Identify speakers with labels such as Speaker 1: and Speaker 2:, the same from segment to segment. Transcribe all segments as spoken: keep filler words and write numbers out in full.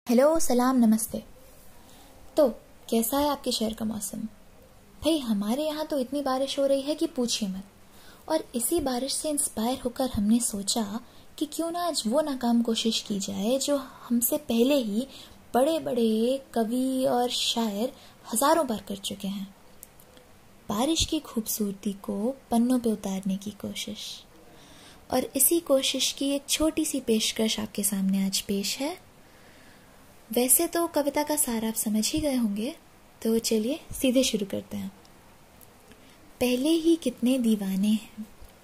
Speaker 1: Hello, सलाम, नमस्ते। तो कैसा है आपके शहर का मौसम? भाई हमारे यहाँ तो इतनी बारिश हो रही है कि पूछिए मत। और इसी बारिश से इंस्पायर होकर हमने सोचा कि क्यों ना आज वो नाकाम कोशिश की जाए जो हमसे पहले ही बड़े बड़े कवि और शायर हजारों बार कर चुके हैं। बारिश की खूबसूरती को पन्नों पे उतारने की कोशिश। और इसी कोशिश की एक छोटी सी पेशकश आपके सामने आज पेश है। वैसे तो कविता का सार आप समझ ही गए होंगे, तो चलिए सीधे शुरू करते हैं। पहले ही कितने दीवाने हैं,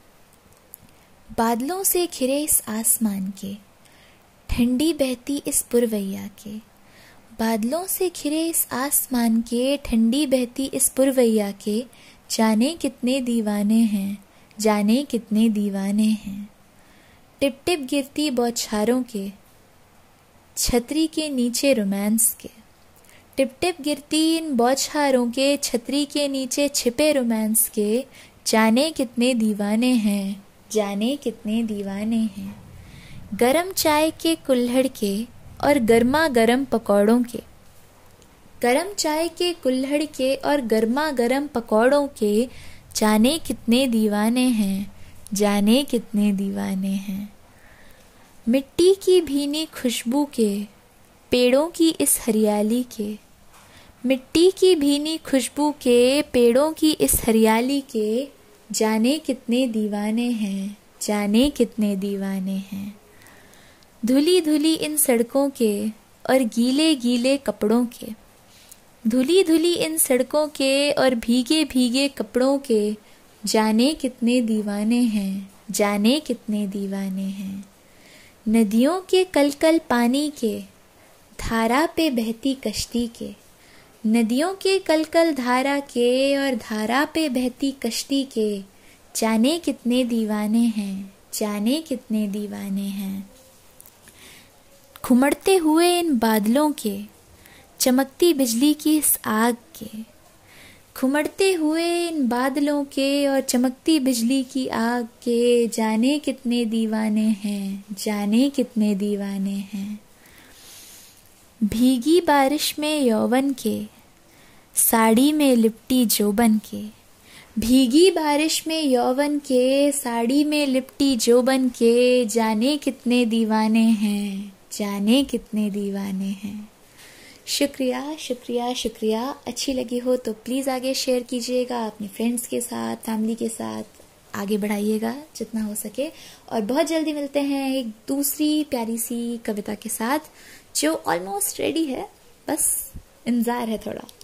Speaker 1: बादलों से घिरे इस आसमान के, ठंडी बहती इस पुरवैया के। बादलों से घिरे इस आसमान के, ठंडी बहती इस पुरवैया के। जाने कितने दीवाने हैं, जाने कितने दीवाने हैं। टिप टिप गिरती बौछारों के, छतरी के नीचे रोमांस के। टिप टिप गिरती इन बौछारों के, छतरी के नीचे छिपे रोमांस के। जाने कितने दीवाने हैं, जाने कितने दीवाने हैं। गरम चाय के कुल्हड़ के और गर्मा गर्म पकौड़ों के। गरम चाय के कुल्हड़ के और गर्मा गर्म पकौड़ों के। जाने कितने दीवाने हैं, जाने कितने दीवाने हैं। मिट्टी की भीनी खुशबू के, पेड़ों की इस हरियाली के। मिट्टी की भीनी खुशबू के, पेड़ों की इस हरियाली के। जाने कितने दीवाने हैं, जाने कितने दीवाने हैं। धुली धुली इन सड़कों के और गीले गीले कपड़ों के। धुली धुली इन सड़कों के और भीगे भीगे कपड़ों के। जाने कितने दीवाने हैं, जाने कितने दीवाने हैं। नदियों के कलकल पानी के, धारा पे बहती कश्ती के। नदियों के कलकल धारा के और धारा पे बहती कश्ती के। जाने कितने दीवाने हैं, जाने कितने दीवाने हैं। घुमड़ते हुए इन बादलों के, चमकती बिजली की इस आग के। घुमड़ते हुए इन बादलों के और चमकती बिजली की आग के। जाने कितने दीवाने हैं, जाने कितने दीवाने हैं। भीगी बारिश में यौवन के, साड़ी में लिपटी जोबन के। भीगी बारिश में यौवन के, साड़ी में लिपटी जोबन के। जाने कितने दीवाने हैं, जाने कितने दीवाने हैं। शुक्रिया शुक्रिया शुक्रिया। अच्छी लगी हो तो प्लीज़ आगे शेयर कीजिएगा अपने फ्रेंड्स के साथ, फैमिली के साथ। आगे बढ़ाइएगा जितना हो सके। और बहुत जल्दी मिलते हैं एक दूसरी प्यारी सी कविता के साथ जो ऑलमोस्ट रेडी है, बस इंतज़ार है थोड़ा।